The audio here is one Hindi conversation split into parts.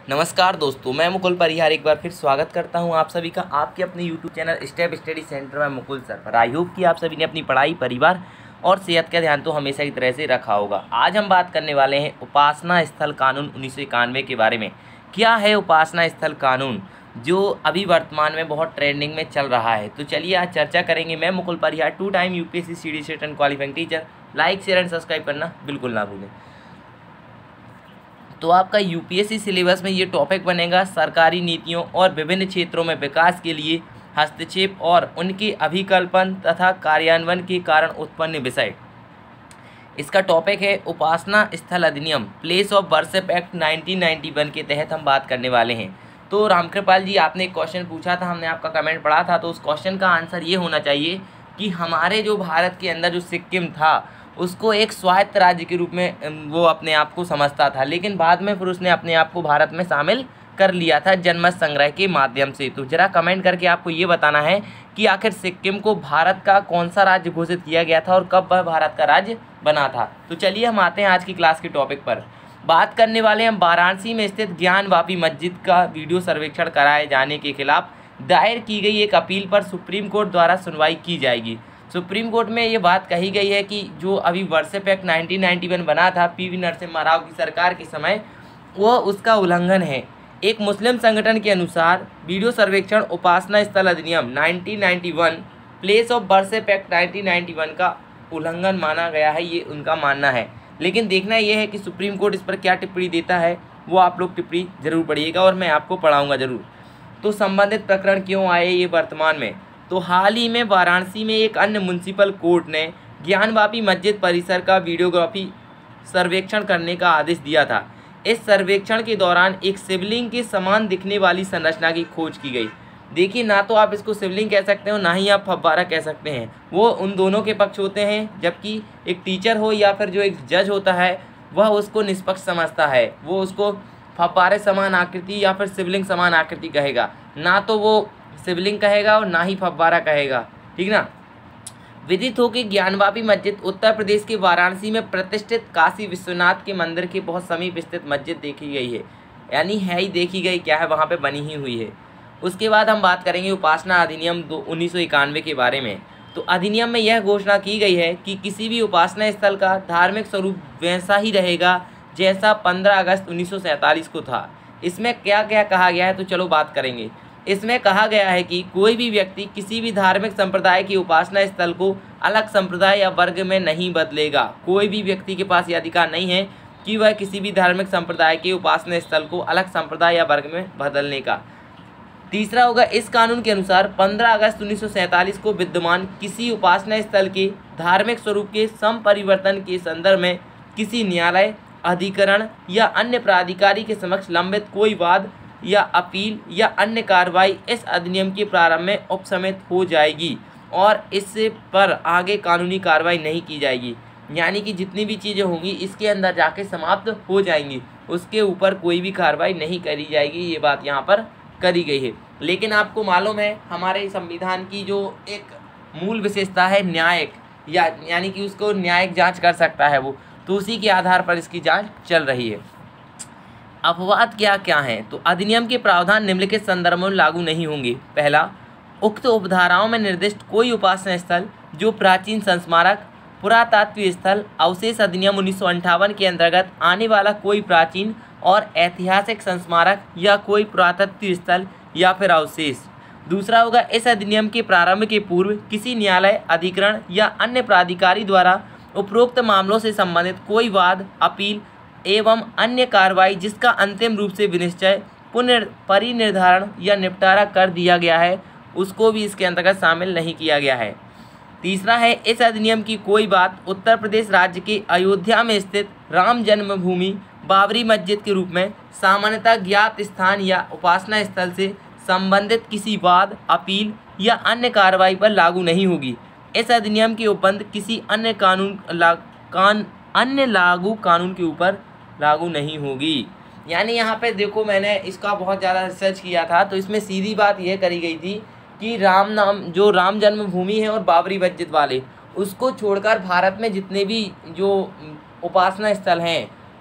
नमस्कार दोस्तों, मैं मुकुल परिहार एक बार फिर स्वागत करता हूं आप सभी का आपके अपने YouTube channel step study centre में मुकुल सर पर। आई होप कि आप सभी ने अपनी पढ़ाई, परिवार और सेहत का ध्यान तो हमेशा की तरह से रखा होगा। आज हम बात करने वाले हैं उपासना स्थल कानून 1991 के बारे में। क्या है उपासना स्थल कानून, जो अभी वर्तमान में बहुत ट्रेंडिंग में चल रहा है। तो चलिए आज चर्चा करेंगे। मैं Mukul Parihar, 2 time UPSC CD SET and qualifying teacher. Like, share and subscribe करना बिल्कुल ना भूलें। तो आपका UPSC सिलेबस में ये टॉपिक बनेगा, सरकारी नीतियों और विभिन्न क्षेत्रों में विकास के लिए हस्तक्षेप और उनके अभिकल्पन तथा कार्यान्वयन के कारण उत्पन्न विषय। इसका टॉपिक है उपासना स्थल अधिनियम, प्लेस ऑफ वर्शिप एक्ट 1991 के तहत हम बात करने वाले हैं। तो रामकृपाल जी, आपने एक क्वेश्चन पूछा था, हमने आपका कमेंट पढ़ा था। तो उस क्वेश्चन का आंसर ये होना चाहिए कि हमारे जो भारत के अंदर जो सिक्किम था उसको एक स्वायत्त राज्य के रूप में वो अपने आप को समझता था, लेकिन बाद में फिर उसने अपने आप को भारत में शामिल कर लिया था जनमत संग्रह के माध्यम से। तो जरा कमेंट करके आपको ये बताना है कि आखिर सिक्किम को भारत का कौन सा राज्य घोषित किया गया था और कब वह भारत का राज्य बना था। तो चलिए हम आते हैं आज की क्लास के टॉपिक पर। बात करने वाले हैं वाराणसी में स्थित ज्ञानवापी मस्जिद का वीडियो सर्वेक्षण कराए जाने के खिलाफ दायर की गई एक अपील पर सुप्रीम कोर्ट द्वारा सुनवाई की जाएगी। सुप्रीम कोर्ट में ये बात कही गई है कि जो अभी वर्शिप एक्ट 1991 बना था PV नरसिम्हा राव की सरकार के समय, वो उसका उल्लंघन है। एक मुस्लिम संगठन के अनुसार वीडियो सर्वेक्षण उपासना स्थल अधिनियम 1991 प्लेस ऑफ वर्शिप एक्ट 1991 का उल्लंघन माना गया है, ये उनका मानना है। लेकिन देखना यह है कि सुप्रीम कोर्ट इस पर क्या टिप्पणी देता है, वो आप लोग टिप्पणी जरूर पढ़िएगा और मैं आपको पढ़ाऊँगा ज़रूर। तो संबंधित प्रकरण क्यों आए ये वर्तमान में, तो हाल ही में वाराणसी में एक अन्य म्युनिसिपल कोर्ट ने ज्ञानवापी मस्जिद परिसर का वीडियोग्राफी सर्वेक्षण करने का आदेश दिया था। इस सर्वेक्षण के दौरान एक शिवलिंग के समान दिखने वाली संरचना की खोज की गई। देखिए, ना तो आप इसको शिवलिंग कह सकते हो, ना ही आप फव्वारा कह सकते हैं। वो उन दोनों के पक्ष होते हैं, जबकि एक टीचर हो या फिर जो एक जज होता है वह उसको निष्पक्ष समझता है। वो उसको फव्वारे समान आकृति या फिर शिवलिंग समान आकृति कहेगा, ना तो वो शिवलिंग कहेगा और ना ही फव्वारा कहेगा, ठीक ना। विदित हो कि ज्ञानवापी मस्जिद उत्तर प्रदेश के वाराणसी में प्रतिष्ठित काशी विश्वनाथ के मंदिर के बहुत समीप स्थित मस्जिद देखी गई है, यानी है ही देखी गई, क्या है, वहाँ पे बनी ही हुई है। उसके बाद हम बात करेंगे उपासना अधिनियम 1991 के बारे में। तो अधिनियम में यह घोषणा की गई है कि किसी भी उपासना स्थल का धार्मिक स्वरूप वैसा ही रहेगा जैसा 15 अगस्त 1947 को था। इसमें क्या क्या कहा गया है, तो चलो बात करेंगे। इसमें कहा गया है कि कोई भी व्यक्ति किसी भी धार्मिक संप्रदाय की उपासना स्थल को अलग संप्रदाय या वर्ग में नहीं बदलेगा। कोई भी व्यक्ति के पास यह अधिकार नहीं है कि वह किसी भी धार्मिक संप्रदाय के उपासना स्थल को अलग संप्रदाय या वर्ग में बदलने का। तीसरा होगा, इस कानून के अनुसार 15 अगस्त 1947 को विद्यमान किसी उपासना स्थल के धार्मिक स्वरूप के संपरिवर्तन के संदर्भ में किसी न्यायालय, अधिकरण या अन्य प्राधिकारी के समक्ष लंबित कोई वाद या अपील या अन्य कार्रवाई इस अधिनियम के प्रारंभ में उपसमित हो जाएगी और इससे पर आगे कानूनी कार्रवाई नहीं की जाएगी। यानी कि जितनी भी चीज़ें होंगी इसके अंदर जाके समाप्त हो जाएंगी, उसके ऊपर कोई भी कार्रवाई नहीं करी जाएगी, ये बात यहाँ पर करी गई है। लेकिन आपको मालूम है हमारे संविधान की जो एक मूल विशेषता है न्यायिक, यानी कि उसको न्यायिक जाँच कर सकता है वो, तो उसी के आधार पर इसकी जाँच चल रही है। अपवाद क्या क्या हैं, तो अधिनियम के प्रावधान निम्नलिखित संदर्भों में लागू नहीं होंगे। पहला, उक्त उपधाराओं में निर्दिष्ट कोई उपासना स्थल जो प्राचीन संस्मारक, पुरातात्विक स्थल, अवशेष अधिनियम 1958 के अंतर्गत आने वाला कोई प्राचीन और ऐतिहासिक संस्मारक या कोई पुरातत्व स्थल या फिर अवशेष। दूसरा होगा, इस अधिनियम के प्रारंभ के पूर्व किसी न्यायालय, अधिकरण या अन्य प्राधिकारी द्वारा उपरोक्त मामलों से संबंधित कोई वाद, अपील एवं अन्य कार्रवाई जिसका अंतिम रूप से विनिश्चय, परिनिर्धारण या निपटारा कर दिया गया है, उसको भी इसके अंतर्गत शामिल नहीं किया गया है। तीसरा है, इस अधिनियम की कोई बात उत्तर प्रदेश राज्य के अयोध्या में स्थित राम जन्मभूमि बाबरी मस्जिद के रूप में सामान्यतः ज्ञात स्थान या उपासना स्थल से संबंधित किसी वाद, अपील या अन्य कार्रवाई पर लागू नहीं होगी। इस अधिनियम के उपबंध किसी अन्य लागू कानून के ऊपर लागू नहीं होगी। यानी यहाँ पे देखो, मैंने इसका बहुत ज़्यादा रिसर्च किया था, तो इसमें सीधी बात यह करी गई थी कि जो राम जन्मभूमि है और बाबरी मस्जिद वाले, उसको छोड़कर भारत में जितने भी जो उपासना स्थल हैं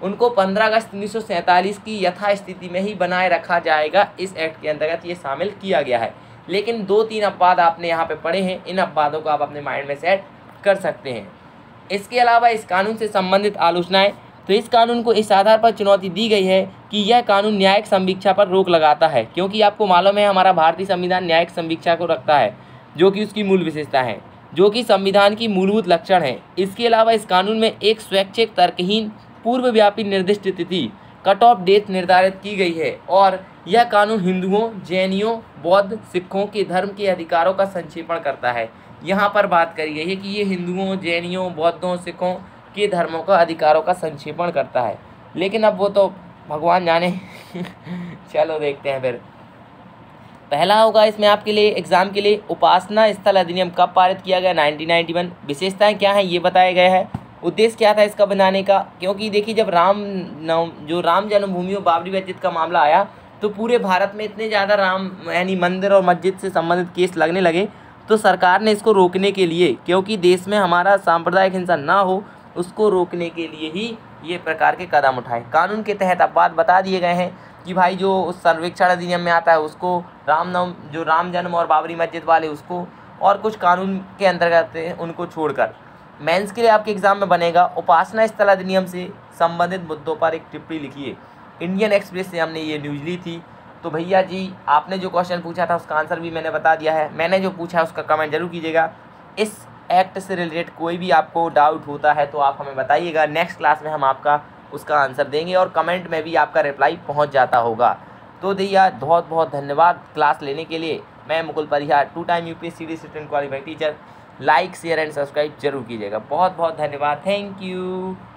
उनको 15 अगस्त 1947 की यथास्थिति में ही बनाए रखा जाएगा। इस एक्ट के अंतर्गत ये शामिल किया गया है। लेकिन 2-3 अपवाद आपने यहाँ पे पढ़े हैं, इन अपवादों को आप अपने माइंड में सेट कर सकते हैं। इसके अलावा इस कानून से संबंधित आलोचनाएं, तो इस कानून को इस आधार पर चुनौती दी गई है कि यह कानून न्यायिक संवीक्षा पर रोक लगाता है, क्योंकि आपको मालूम है हमारा भारतीय संविधान न्यायिक संवीक्षा को रखता है, जो कि उसकी मूल विशेषता है, जो कि संविधान की मूलभूत लक्षण है। इसके अलावा इस कानून में एक स्वैच्छिक, तर्कहीन, पूर्वव्यापी निर्दिष्ट तिथि कट ऑफ डेट निर्धारित की गई है और यह कानून हिंदुओं, जैनियों, बौद्ध, सिखों के धर्म के अधिकारों का संक्षेपण करता है। यहाँ पर बात करी गई है कि ये हिंदुओं, जैनियों, बौद्धों, सिखों के धर्मों का अधिकारों का संक्षेपण करता है, लेकिन अब वो तो भगवान जाने। चलो देखते हैं फिर। पहला होगा इसमें आपके लिए एग्जाम के लिए, उपासना स्थल अधिनियम कब पारित किया गया? 1991। विशेषताएं क्या हैं ये बताया गया है। उद्देश्य क्या था इसका बनाने का? क्योंकि देखिए जब राम जन्मभूमि और बाबरी मस्जिद का मामला आया तो पूरे भारत में इतने ज़्यादा राम यानी मंदिर और मस्जिद से संबंधित केस लगने लगे, तो सरकार ने इसको रोकने के लिए, क्योंकि देश में हमारा सांप्रदायिक हिंसा ना हो, उसको रोकने के लिए ही ये प्रकार के कदम उठाए। कानून के तहत अपवाद बता दिए गए हैं कि भाई जो उस सर्वेक्षण अधिनियम में आता है उसको, राम जन्म और बाबरी मस्जिद वाले उसको, और कुछ कानून के अंतर्गत उनको छोड़कर। मेंस के लिए आपके एग्जाम में बनेगा, उपासना स्थल अधिनियम से संबंधित मुद्दों पर एक टिप्पणी लिखिए। इंडियन एक्सप्रेस से हमने ये न्यूज़ ली थी। तो भैया जी आपने जो क्वेश्चन पूछा था उसका आंसर भी मैंने बता दिया है। मैंने जो पूछा है उसका कमेंट जरूर कीजिएगा। इस एक्ट से रिलेटेड कोई भी आपको डाउट होता है तो आप हमें बताइएगा, नेक्स्ट क्लास में हम आपका उसका आंसर देंगे और कमेंट में भी आपका रिप्लाई पहुंच जाता होगा। तो भैया बहुत बहुत धन्यवाद क्लास लेने के लिए। मैं Mukul Parihar, 2 time UPSC assistant qualified teacher. Like, share and subscribe जरूर कीजिएगा। बहुत बहुत धन्यवाद। Thank you.